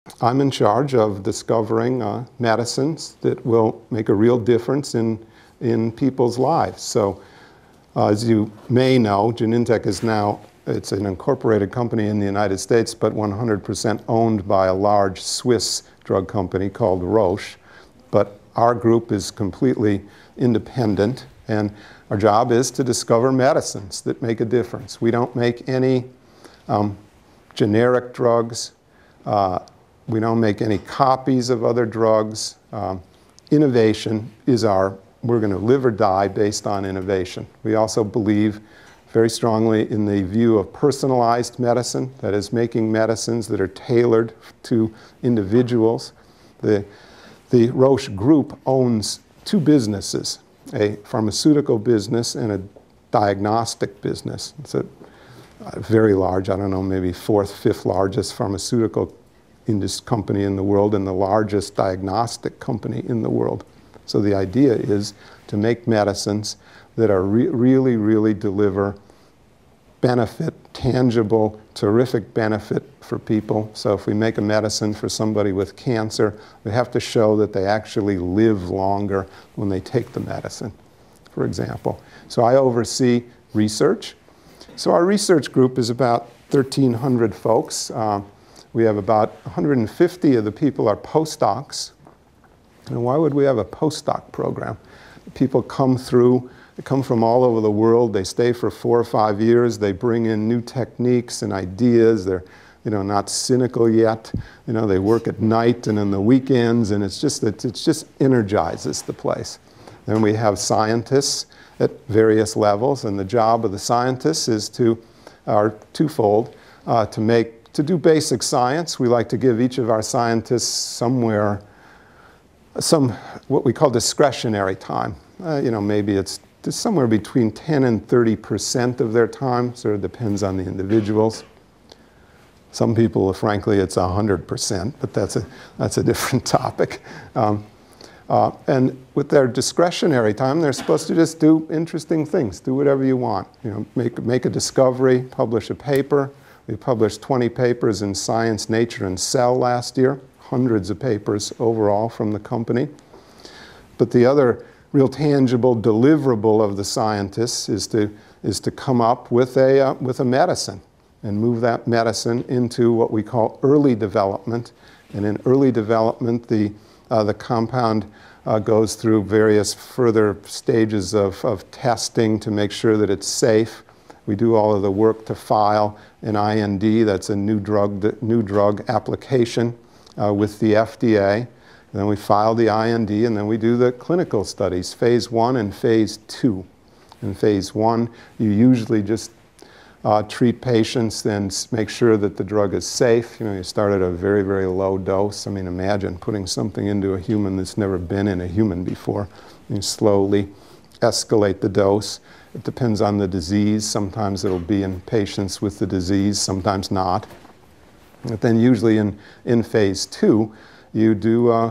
I'm in charge of discovering medicines that will make a real difference in people's lives. So as you may know, Genentech is now, it's an incorporated company in the United States, but 100% owned by a large Swiss drug company called Roche. But our group is completely independent, and our job is to discover medicines that make a difference. We don't make any generic drugs. We don't make any copies of other drugs. Innovation is we're going to live or die based on innovation. We also believe very strongly in the view of personalized medicine, that is, making medicines that are tailored to individuals. The Roche Group owns two businesses, a pharmaceutical business and a diagnostic business. It's a very large, I don't know, maybe fourth, fifth largest pharmaceutical company in the world and the largest diagnostic company in the world. So the idea is to make medicines that are really deliver benefit, tangible, terrific benefit for people. So if we make a medicine for somebody with cancer, we have to show that they actually live longer when they take the medicine, for example. So I oversee research. So our research group is about 1,300 folks. We have about 150 of the people are postdocs. And why would we have a postdoc program? People come through, they come from all over the world, they stay for 4 or 5 years, they bring in new techniques and ideas, they're not cynical yet, they work at night and on the weekends, and it just energizes the place. Then we have scientists at various levels, and the job of the scientists are twofold, to do basic science. We like to give each of our scientists what we call discretionary time. Maybe it's somewhere between 10 and 30% of their time, sort of depends on the individuals. Some people, frankly, it's 100%, but that's a different topic. And with their discretionary time, they're supposed to just do interesting things, do whatever you want. Make a discovery, publish a paper. We published 20 papers in Science, Nature, and Cell last year, hundreds of papers overall from the company. But the other real tangible deliverable of the scientists is to come up with a medicine and move that medicine into what we call early development. And in early development, the compound goes through various further stages of testing to make sure that it's safe. We do all of the work to file an IND, that's a new drug application with the FDA. And then we file the IND, and then we do the clinical studies, phase 1 and phase 2. In phase 1, you usually just treat patients and make sure that the drug is safe. You start at a very low dose. I mean, imagine putting something into a human that's never been in a human before. You slowly escalate the dose. It depends on the disease. Sometimes it'll be in patients with the disease, sometimes not. But then usually in phase 2, you do a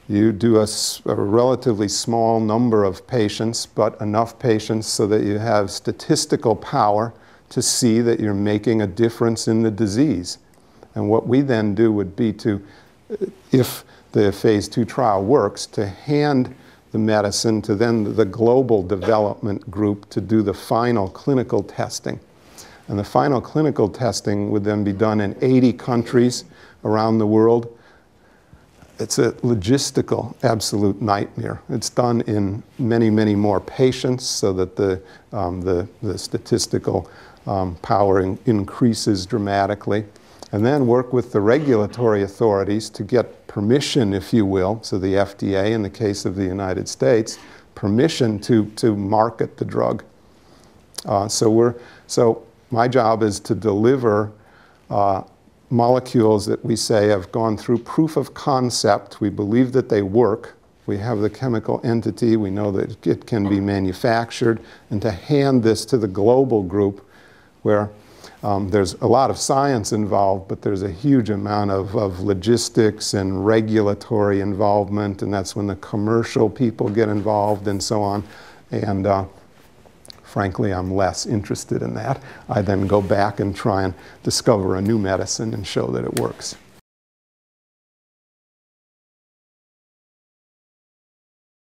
relatively small number of patients, but enough patients so that you have statistical power to see that you're making a difference in the disease. And what we then do would be to, if the phase 2 trial works, to hand the medicine to then the global development group to do the final clinical testing. And the final clinical testing would then be done in 80 countries around the world. It's a logistical absolute nightmare. It's done in many more patients so that the statistical power increases dramatically. And then work with the regulatory authorities to get permission, if you will, so the FDA, in the case of the United States, permission to market the drug. So my job is to deliver molecules that we say have gone through proof of concept. We believe that they work. We have the chemical entity. We know that it can be manufactured. And to hand this to the global group where there's a lot of science involved, but there's a huge amount of logistics and regulatory involvement, and that's when the commercial people get involved and so on. And frankly, I'm less interested in that. I then go back and try and discover a new medicine and show that it works.